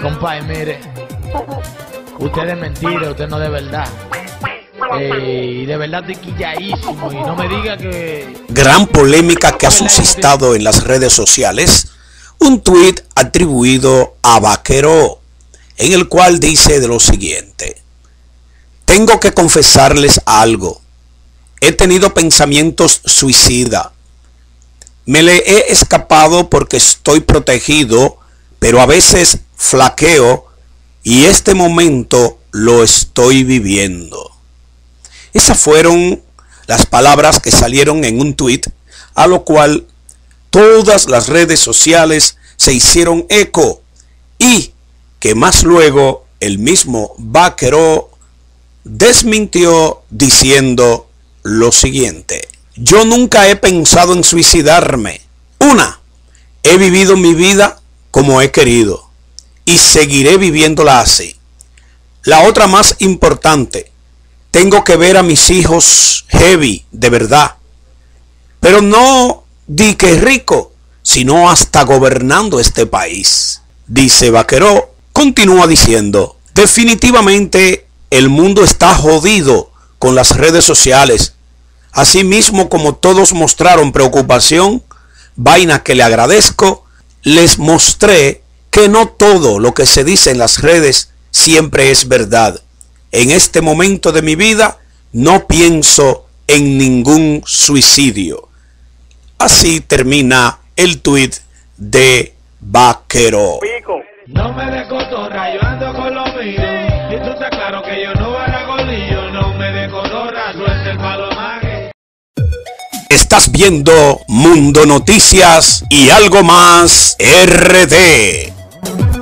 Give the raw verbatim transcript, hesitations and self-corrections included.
compadre, mire, usted es mentira, usted no de verdad. Eh, y de verdad estoy quilladísimo y no me diga que... Gran polémica que ha suscitado en las redes sociales un tuit atribuido a Vaquero, en el cual dice de lo siguiente: tengo que confesarles algo, he tenido pensamientos suicida, me le he escapado porque estoy protegido, pero a veces flaqueo y este momento lo estoy viviendo. Esas fueron las palabras que salieron en un tuit, a lo cual todas las redes sociales se hicieron eco y que más luego el mismo Vaquero desmintió diciendo lo siguiente: yo nunca he pensado en suicidarme. Una, he vivido mi vida como he querido y seguiré viviéndola así. La otra más importante, tengo que ver a mis hijos heavy, de verdad. Pero no di que rico, sino hasta gobernando este país. Dice Vaquero, continúa diciendo, definitivamente el mundo está jodido con las redes sociales. Asimismo, como todos mostraron preocupación, vaina que le agradezco, les mostré que no todo lo que se dice en las redes siempre es verdad. En este momento de mi vida no pienso en ningún suicidio. Así termina el tuit de Vaquero. No me de cotorra, yo ando con lo mío. Y tú estás claro que yo no era golillo. No me de cotorra, suelta el palomaje. Estás viendo Mundo Noticias y algo más R D.